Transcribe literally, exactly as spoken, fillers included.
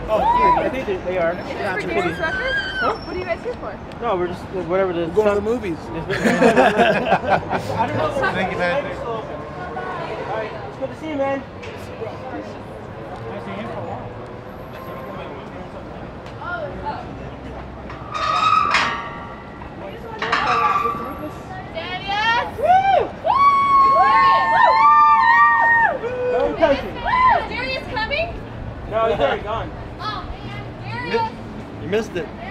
Oh, I think they, they are. Is this for Darius record? Huh? What are you guys here for? No, we're just whatever the. We're going to the movies. I don't know. Thank you, man. All right, it's good to see you, man. Is Darius coming? No, he's already gone. Oh man, Darius! You missed it.